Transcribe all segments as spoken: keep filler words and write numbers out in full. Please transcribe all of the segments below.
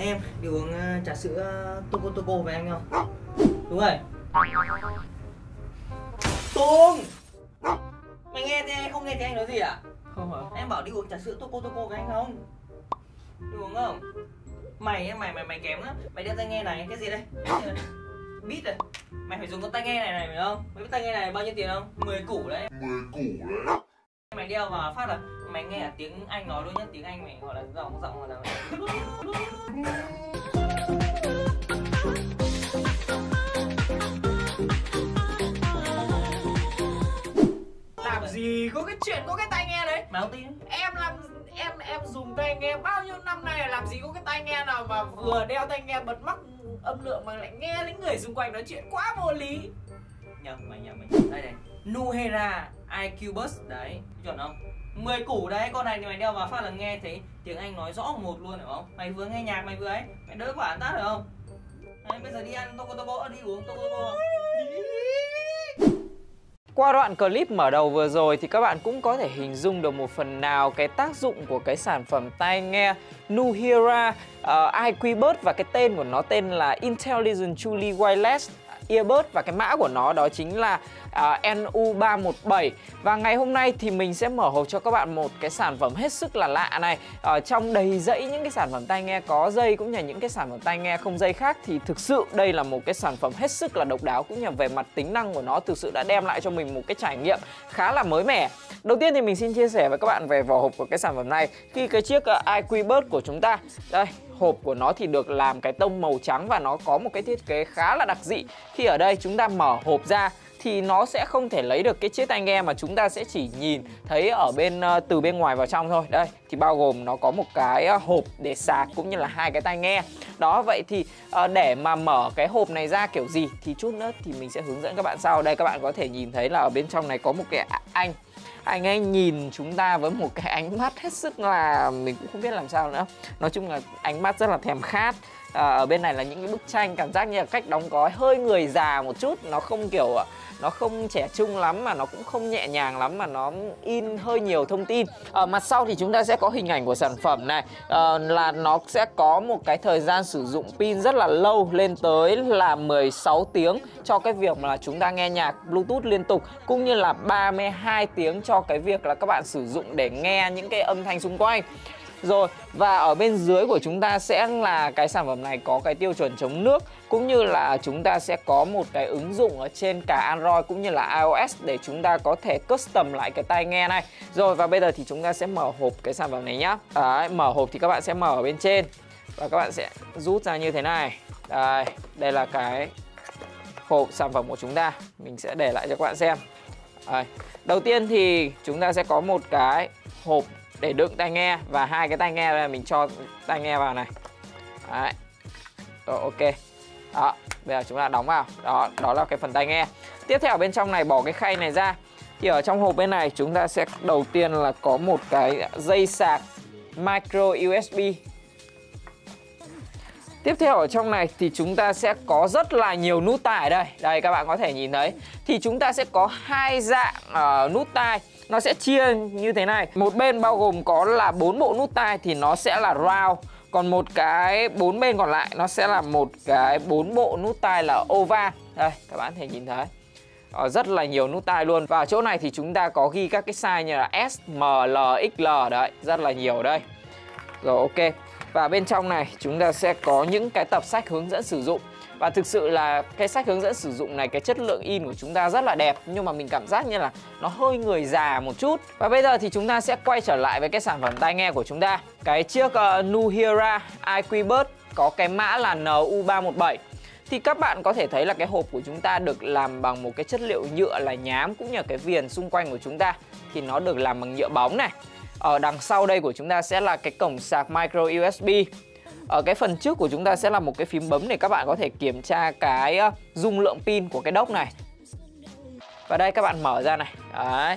em đi uống uh, trà sữa uh, Toco Toco với anh không? Đúng rồi. Tùng, mày nghe thế không nghe thấy anh nói gì à? Không hả? Em bảo đi uống trà sữa Toco Toco với anh không? Đi uống không? Mày mày mày mày kém lắm. Mày đeo tai nghe này, cái gì đây? Biết rồi. Mày phải dùng con tai nghe này này phải không? Mày biết tai nghe này bao nhiêu tiền không? mười củ đấy. mười củ đấy. Mày đeo vào phát là mày nghe là tiếng Anh nói luôn nhá, tiếng Anh mày gọi là giọng giọng gọi là Làm gì có cái chuyện có cái tai nghe đấy. mày không tin? Em làm em em dùng tai nghe bao nhiêu năm nay, làm gì có cái tai nghe nào mà vừa đeo tai nghe bật mắc âm lượng mà lại nghe những người xung quanh nói chuyện, quá vô lý. Nhầm mày nhầm mày nhầm. Đây này, Nuheara i kiu Buds đấy, chuẩn không? mười củ đấy, con này thì mày đeo vào phát là nghe thấy tiếng Anh nói rõ một luôn hiểu không? Mày vừa nghe nhạc mày vừa ấy, mày đỡ quả tát được không? Đấy, bây giờ đi ăn Toco Toco, đi uống Toco Toco. Qua đoạn clip mở đầu vừa rồi thì các bạn cũng có thể hình dung được một phần nào cái tác dụng của cái sản phẩm tai nghe Nuheara uh, i kiu Buds, và cái tên của nó tên là Intelligent Truly Wireless Earbud, và cái mã của nó đó chính là uh, N U ba một bảy. Và ngày hôm nay thì mình sẽ mở hộp cho các bạn một cái sản phẩm hết sức là lạ này. Ở trong đầy dẫy những cái sản phẩm tai nghe có dây cũng như là những cái sản phẩm tai nghe không dây khác, thì thực sự đây là một cái sản phẩm hết sức là độc đáo, cũng như là về mặt tính năng của nó thực sự đã đem lại cho mình một cái trải nghiệm khá là mới mẻ. Đầu tiên thì mình xin chia sẻ với các bạn về vỏ hộp của cái sản phẩm này. Khi cái chiếc uh, i kiu Buds của chúng ta, đây, hộp của nó thì được làm cái tông màu trắng và nó có một cái thiết kế khá là đặc dị. Khi ở đây chúng ta mở hộp ra thì nó sẽ không thể lấy được cái chiếc tai nghe, mà chúng ta sẽ chỉ nhìn thấy ở bên uh, từ bên ngoài vào trong thôi. Đây thì bao gồm nó có một cái uh, hộp để sạc cũng như là hai cái tai nghe. Đó, vậy thì uh, để mà mở cái hộp này ra kiểu gì thì chút nữa thì mình sẽ hướng dẫn các bạn sau. Đây các bạn có thể nhìn thấy là ở bên trong này có một cái anh Anh ấy nhìn chúng ta với một cái ánh mắt hết sức là mình cũng không biết làm sao nữa. Nói chung là ánh mắt rất là thèm khát. à, Ở bên này là những cái bức tranh cảm giác như là cách đóng gói hơi người già một chút. Nó không kiểu, nó không trẻ trung lắm mà nó cũng không nhẹ nhàng lắm, mà nó in hơi nhiều thông tin. Ở mặt sau thì chúng ta sẽ có hình ảnh của sản phẩm này. à, Là nó sẽ có một cái thời gian sử dụng pin rất là lâu, lên tới là mười sáu tiếng cho cái việc mà chúng ta nghe nhạc Bluetooth liên tục, cũng như là ba mươi hai tiếng cho cái việc là các bạn sử dụng để nghe những cái âm thanh xung quanh. Rồi, và ở bên dưới của chúng ta sẽ là cái sản phẩm này có cái tiêu chuẩn chống nước, cũng như là chúng ta sẽ có một cái ứng dụng ở trên cả Android cũng như là iOS để chúng ta có thể custom lại cái tai nghe này. Rồi, và bây giờ thì chúng ta sẽ mở hộp cái sản phẩm này nhá. Đấy, mở hộp thì các bạn sẽ mở ở bên trên và các bạn sẽ rút ra như thế này. Đây, đây là cái hộp sản phẩm của chúng ta. Mình sẽ để lại cho các bạn xem. Đây, đầu tiên thì chúng ta sẽ có một cái hộp để đựng tai nghe và hai cái tai nghe này mình cho tai nghe vào này. Đấy. Rồi, ok. Đó, bây giờ chúng ta đóng vào. Đó, đó là cái phần tai nghe. Tiếp theo ở bên trong này bỏ cái khay này ra. Thì ở trong hộp bên này chúng ta sẽ đầu tiên là có một cái dây sạc micro u ét bê. Tiếp theo ở trong này thì chúng ta sẽ có rất là nhiều nút tai ở đây. Đây các bạn có thể nhìn thấy. Thì chúng ta sẽ có hai dạng uh, nút tai. Nó sẽ chia như thế này. Một bên bao gồm có là bốn bộ nút tai thì nó sẽ là round. Còn một cái bốn bên còn lại nó sẽ là một cái bốn bộ nút tai là oval. Đây các bạn có thể nhìn thấy. Ờ, rất là nhiều nút tai luôn. Và ở chỗ này thì chúng ta có ghi các cái size như là S, M, L, ích lờ đấy. Rất là nhiều ở đây. Rồi ok. Và bên trong này chúng ta sẽ có những cái tập sách hướng dẫn sử dụng. Và thực sự là cái sách hướng dẫn sử dụng này, cái chất lượng in của chúng ta rất là đẹp, nhưng mà mình cảm giác như là nó hơi người già một chút. Và bây giờ thì chúng ta sẽ quay trở lại với cái sản phẩm tai nghe của chúng ta. Cái chiếc uh, Nuheara i kiu Buds có cái mã là N U ba một bảy. Thì các bạn có thể thấy là cái hộp của chúng ta được làm bằng một cái chất liệu nhựa là nhám, cũng như là cái viền xung quanh của chúng ta thì nó được làm bằng nhựa bóng này. Ở đằng sau đây của chúng ta sẽ là cái cổng sạc micro u ét bê. Ở cái phần trước của chúng ta sẽ là một cái phím bấm để các bạn có thể kiểm tra cái dung lượng pin của cái đốc này. Và đây các bạn mở ra này. Đấy.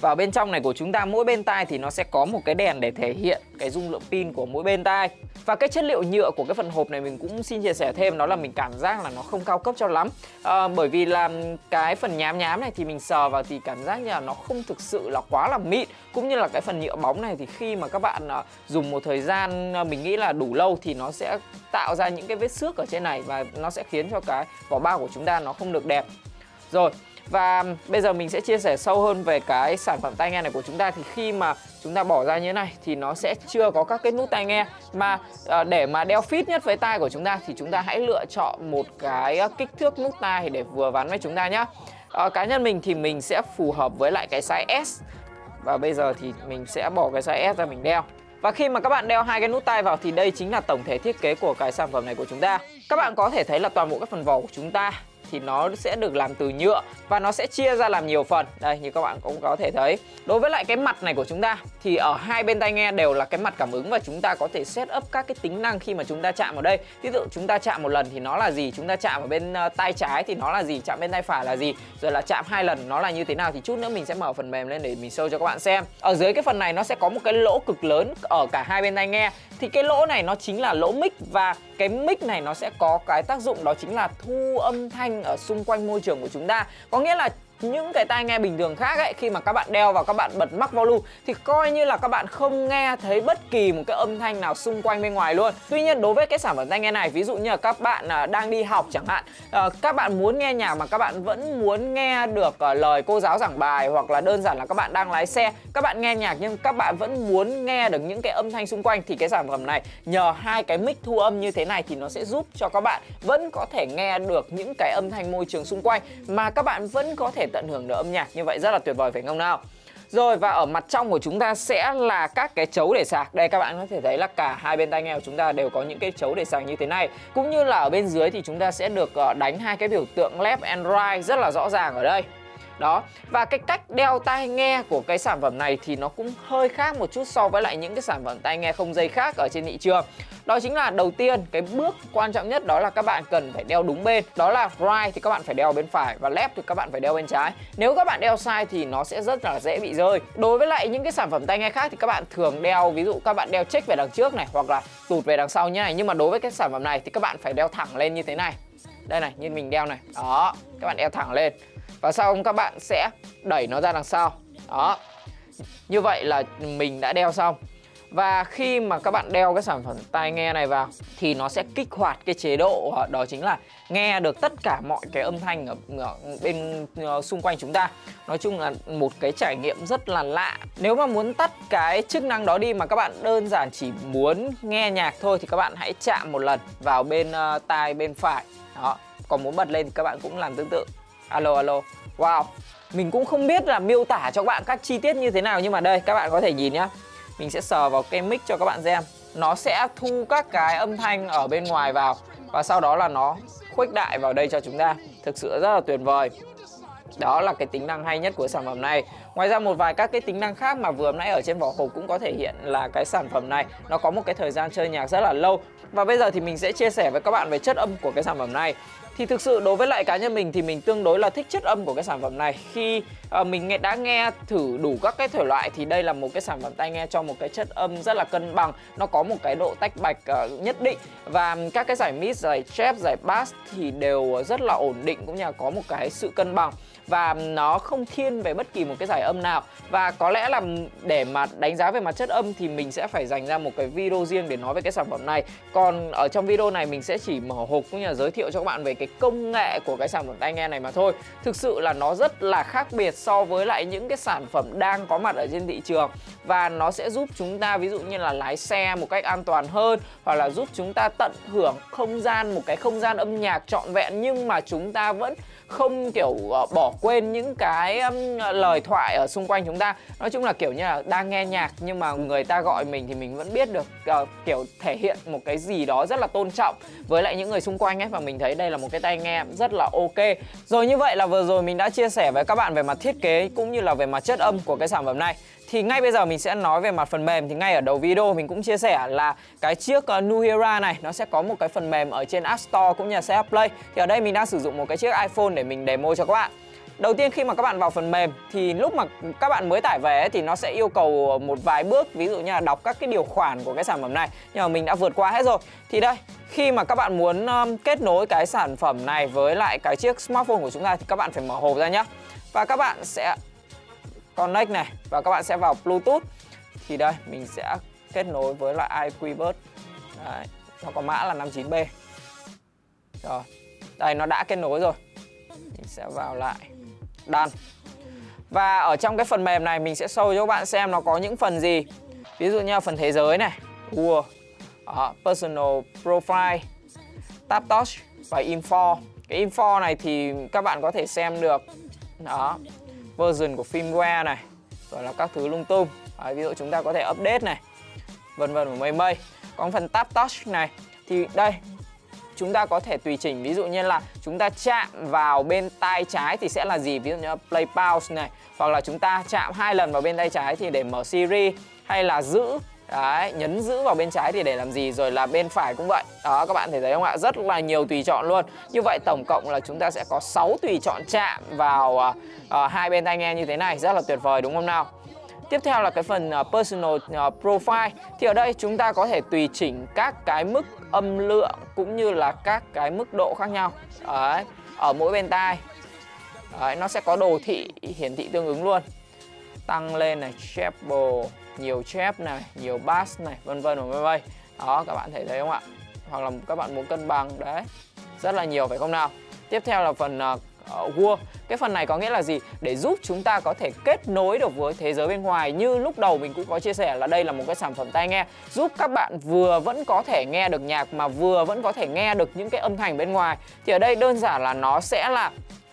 Và bên trong này của chúng ta, mỗi bên tai thì nó sẽ có một cái đèn để thể hiện cái dung lượng pin của mỗi bên tai. Và cái chất liệu nhựa của cái phần hộp này mình cũng xin chia sẻ thêm, đó là mình cảm giác là nó không cao cấp cho lắm. à, Bởi vì là cái phần nhám nhám này thì mình sờ vào thì cảm giác như là nó không thực sự là quá là mịn. Cũng như là cái phần nhựa bóng này thì khi mà các bạn uh, dùng một thời gian uh, mình nghĩ là đủ lâu thì nó sẽ tạo ra những cái vết xước ở trên này, và nó sẽ khiến cho cái vỏ bao của chúng ta nó không được đẹp. Rồi, và bây giờ mình sẽ chia sẻ sâu hơn về cái sản phẩm tai nghe này của chúng ta. Thì khi mà chúng ta bỏ ra như thế này thì nó sẽ chưa có các cái nút tai nghe. Mà à, để mà đeo fit nhất với tai của chúng ta thì chúng ta hãy lựa chọn một cái kích thước nút tai để vừa vặn với chúng ta nhé. à, Cá nhân mình thì mình sẽ phù hợp với lại cái size S. Và bây giờ thì mình sẽ bỏ cái size S ra mình đeo. Và khi mà các bạn đeo hai cái nút tai vào thì đây chính là tổng thể thiết kế của cái sản phẩm này của chúng ta. Các bạn có thể thấy là toàn bộ cái phần vỏ của chúng ta thì nó sẽ được làm từ nhựa và nó sẽ chia ra làm nhiều phần. Đây, như các bạn cũng có thể thấy. Đối với lại cái mặt này của chúng ta thì ở hai bên tai nghe đều là cái mặt cảm ứng, và chúng ta có thể set up các cái tính năng khi mà chúng ta chạm vào đây. Ví dụ chúng ta chạm một lần thì nó là gì, chúng ta chạm ở bên uh, tai trái thì nó là gì, chạm bên tai phải là gì, rồi là chạm hai lần nó là như thế nào. Thì chút nữa mình sẽ mở phần mềm lên để mình show cho các bạn xem. Ở dưới cái phần này nó sẽ có một cái lỗ cực lớn ở cả hai bên tai nghe. Thì cái lỗ này nó chính là lỗ mic, và cái mic này nó sẽ có cái tác dụng đó chính là thu âm thanh ở xung quanh môi trường của chúng ta. Có nghĩa là những cái tai nghe bình thường khác ấy, khi mà các bạn đeo vào các bạn bật max volume thì coi như là các bạn không nghe thấy bất kỳ một cái âm thanh nào xung quanh bên ngoài luôn. Tuy nhiên đối với cái sản phẩm tai nghe này, ví dụ như là các bạn đang đi học chẳng hạn, các bạn muốn nghe nhạc mà các bạn vẫn muốn nghe được lời cô giáo giảng bài, hoặc là đơn giản là các bạn đang lái xe, các bạn nghe nhạc nhưng các bạn vẫn muốn nghe được những cái âm thanh xung quanh, thì cái sản phẩm này nhờ hai cái mic thu âm như thế này thì nó sẽ giúp cho các bạn vẫn có thể nghe được những cái âm thanh môi trường xung quanh, mà các bạn vẫn có thể tận hưởng được âm nhạc. Như vậy rất là tuyệt vời phải không nào? Rồi, và ở mặt trong của chúng ta sẽ là các cái chấu để sạc. Đây các bạn có thể thấy là cả hai bên tai nghe của chúng ta đều có những cái chấu để sạc như thế này. Cũng như là ở bên dưới thì chúng ta sẽ được đánh hai cái biểu tượng left and right rất là rõ ràng ở đây. Đó, và cái cách đeo tai nghe của cái sản phẩm này thì nó cũng hơi khác một chút so với lại những cái sản phẩm tai nghe không dây khác ở trên thị trường. Đó chính là đầu tiên, cái bước quan trọng nhất đó là các bạn cần phải đeo đúng bên. Đó là right thì các bạn phải đeo bên phải, và left thì các bạn phải đeo bên trái. Nếu các bạn đeo sai thì nó sẽ rất là dễ bị rơi. Đối với lại những cái sản phẩm tai nghe khác thì các bạn thường đeo, ví dụ các bạn đeo check về đằng trước này, hoặc là tụt về đằng sau như này. Nhưng mà đối với cái sản phẩm này thì các bạn phải đeo thẳng lên như thế này. Đây này, như mình đeo này. Đó, các bạn đeo thẳng lên. Và sau các bạn sẽ đẩy nó ra đằng sau. Đó. Như vậy là mình đã đeo xong. Và khi mà các bạn đeo cái sản phẩm tai nghe này vào thì nó sẽ kích hoạt cái chế độ, đó chính là nghe được tất cả mọi cái âm thanh ở, ở bên uh, xung quanh chúng ta. Nói chung là một cái trải nghiệm rất là lạ. Nếu mà muốn tắt cái chức năng đó đi mà các bạn đơn giản chỉ muốn nghe nhạc thôi thì các bạn hãy chạm một lần vào bên uh, tai bên phải. Đó. Còn muốn bật lên thì các bạn cũng làm tương tự. Alo alo. Wow. Mình cũng không biết là miêu tả cho các bạn các chi tiết như thế nào, nhưng mà đây các bạn có thể nhìn nhá. Mình sẽ sờ vào cái mic cho các bạn xem. Nó sẽ thu các cái âm thanh ở bên ngoài vào, và sau đó là nó khuếch đại vào đây cho chúng ta. Thực sự rất là tuyệt vời. Đó là cái tính năng hay nhất của sản phẩm này. Ngoài ra một vài các cái tính năng khác mà vừa nãy ở trên vỏ hộp cũng có thể hiện là cái sản phẩm này nó có một cái thời gian chơi nhạc rất là lâu. Và bây giờ thì mình sẽ chia sẻ với các bạn về chất âm của cái sản phẩm này. Thì thực sự đối với lại cá nhân mình thì mình tương đối là thích chất âm của cái sản phẩm này. Khi uh, mình đã nghe thử đủ các cái thể loại thì đây là một cái sản phẩm tai nghe cho một cái chất âm rất là cân bằng. Nó có một cái độ tách bạch uh, nhất định. Và các cái giải mid, giải chép, giải bass thì đều rất là ổn định, cũng như là có một cái sự cân bằng. Và nó không thiên về bất kỳ một cái giải âm nào. Và có lẽ là để mà đánh giá về mặt chất âm thì mình sẽ phải dành ra một cái video riêng để nói về cái sản phẩm này. Còn ở trong video này mình sẽ chỉ mở hộp cũng như là giới thiệu cho các bạn về cái công nghệ của cái sản phẩm tai nghe này mà thôi. Thực sự là nó rất là khác biệt so với lại những cái sản phẩm đang có mặt ở trên thị trường. Và nó sẽ giúp chúng ta ví dụ như là lái xe một cách an toàn hơn, hoặc là giúp chúng ta tận hưởng không gian, một cái không gian âm nhạc trọn vẹn, nhưng mà chúng ta vẫn không kiểu bỏ quên những cái um, lời thoại ở xung quanh chúng ta. Nói chung là kiểu như là đang nghe nhạc nhưng mà người ta gọi mình thì mình vẫn biết được, uh, kiểu thể hiện một cái gì đó rất là tôn trọng với lại những người xung quanh ấy. Và mình thấy đây là một cái tai nghe rất là ok. Rồi, như vậy là vừa rồi mình đã chia sẻ với các bạn về mặt thiết kế cũng như là về mặt chất âm của cái sản phẩm này. Thì ngay bây giờ mình sẽ nói về mặt phần mềm. Thì ngay ở đầu video mình cũng chia sẻ là cái chiếc uh, Nuheara này nó sẽ có một cái phần mềm ở trên App Store cũng như là xê hát Play. Thì ở đây mình đang sử dụng một cái chiếc iPhone để mình demo cho các bạn. Đầu tiên khi mà các bạn vào phần mềm thì lúc mà các bạn mới tải về ấy, thì nó sẽ yêu cầu một vài bước, ví dụ như là đọc các cái điều khoản của cái sản phẩm này, nhưng mà mình đã vượt qua hết rồi. Thì đây, khi mà các bạn muốn um, kết nối cái sản phẩm này với lại cái chiếc smartphone của chúng ta thì các bạn phải mở hộp ra nhé. Và các bạn sẽ connect này và các bạn sẽ vào Bluetooth. Thì đây, mình sẽ kết nối với lại iQBuds. Đấy, nó có mã là năm chín B. Rồi, đây nó đã kết nối rồi. Mình sẽ vào lại Done. Và ở trong cái phần mềm này mình sẽ show cho các bạn xem nó có những phần gì. Ví dụ như là phần thế giới này, World, đó, Personal Profile, Tap Touch và Info. Cái Info này thì các bạn có thể xem được đó, version của firmware này, rồi là các thứ lung tung. Đấy, ví dụ chúng ta có thể update này, vân vân và mây mây. Còn phần Tap Touch này thì đây, chúng ta có thể tùy chỉnh, ví dụ như là chúng ta chạm vào bên tay trái thì sẽ là gì, ví dụ như là play pause này, hoặc là chúng ta chạm hai lần vào bên tay trái thì để mở Siri, hay là giữ, đấy, nhấn giữ vào bên trái thì để làm gì, rồi là bên phải cũng vậy. Đó, các bạn thấy thấy không ạ? Rất là nhiều tùy chọn luôn. Như vậy tổng cộng là chúng ta sẽ có sáu tùy chọn chạm vào uh, uh, hai bên tai nghe như thế này, rất là tuyệt vời đúng không nào? Tiếp theo là cái phần uh, Personal uh, Profile. Thì ở đây chúng ta có thể tùy chỉnh các cái mức âm lượng cũng như là các cái mức độ khác nhau. Đấy, ở mỗi bên tai. Đấy, nó sẽ có đồ thị hiển thị tương ứng luôn. Tăng lên này, treble, nhiều chép này, nhiều bass này, vân vân và vân vân. Đó, các bạn thấy thấy không ạ? Hoặc là các bạn muốn cân bằng, đấy. Rất là nhiều phải không nào? Tiếp theo là phần uh, Uh, World. Cái phần này có nghĩa là gì? Để giúp chúng ta có thể kết nối được với thế giới bên ngoài. Như lúc đầu mình cũng có chia sẻ là đây là một cái sản phẩm tai nghe giúp các bạn vừa vẫn có thể nghe được nhạc mà vừa vẫn có thể nghe được những cái âm thanh bên ngoài. Thì ở đây đơn giản là nó sẽ là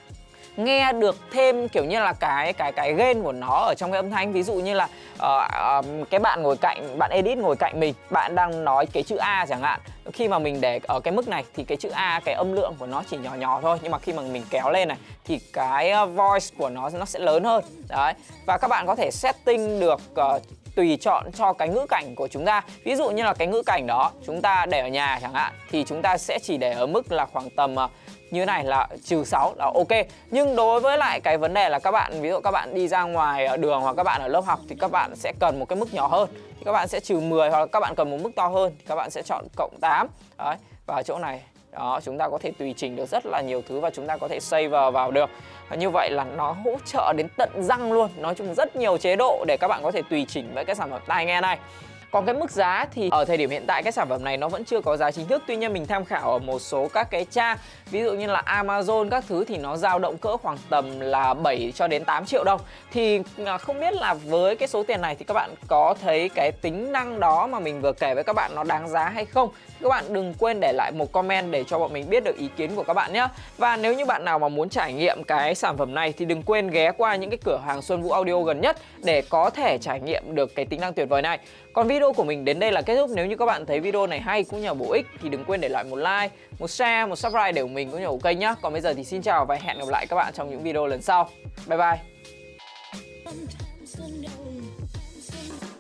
nghe được thêm kiểu như là cái cái cái gain của nó ở trong cái âm thanh. Ví dụ như là uh, uh, cái bạn ngồi cạnh, bạn edit ngồi cạnh mình, bạn đang nói cái chữ A chẳng hạn. Khi mà mình để ở cái mức này thì cái chữ A, cái âm lượng của nó chỉ nhỏ nhỏ thôi, nhưng mà khi mà mình kéo lên này thì cái voice của nó nó sẽ lớn hơn. Đấy. Và các bạn có thể setting được uh, tùy chọn cho cái ngữ cảnh của chúng ta. Ví dụ như là cái ngữ cảnh đó chúng ta để ở nhà chẳng hạn thì chúng ta sẽ chỉ để ở mức là khoảng tầm uh, như này là trừ sáu là ok. Nhưng đối với lại cái vấn đề là các bạn, ví dụ các bạn đi ra ngoài ở đường hoặc các bạn ở lớp học thì các bạn sẽ cần một cái mức nhỏ hơn thì các bạn sẽ trừ mười, hoặc là các bạn cần một mức to hơn thì các bạn sẽ chọn cộng tám. Đấy, và ở chỗ này đó chúng ta có thể tùy chỉnh được rất là nhiều thứ và chúng ta có thể save vào, vào được. Và như vậy là nó hỗ trợ đến tận răng luôn. Nói chung rất nhiều chế độ để các bạn có thể tùy chỉnh với cái sản phẩm tai nghe này. Còn cái mức giá thì ở thời điểm hiện tại cái sản phẩm này nó vẫn chưa có giá chính thức. Tuy nhiên mình tham khảo ở một số các cái trang, ví dụ như là Amazon các thứ thì nó dao động cỡ khoảng tầm là bảy cho đến tám triệu đồng. Thì không biết là với cái số tiền này thì các bạn có thấy cái tính năng đó mà mình vừa kể với các bạn nó đáng giá hay không? Các bạn đừng quên để lại một comment để cho bọn mình biết được ý kiến của các bạn nhé. Và nếu như bạn nào mà muốn trải nghiệm cái sản phẩm này thì đừng quên ghé qua những cái cửa hàng Xuân Vũ Audio gần nhất để có thể trải nghiệm được cái tính năng tuyệt vời này. Còn video của mình đến đây là kết thúc. Nếu như các bạn thấy video này hay cũng như là bổ ích thì đừng quên để lại một like, một share, một subscribe để ủng mình cũng như ủng kênh nhé. Còn bây giờ thì xin chào và hẹn gặp lại các bạn trong những video lần sau. Bye bye.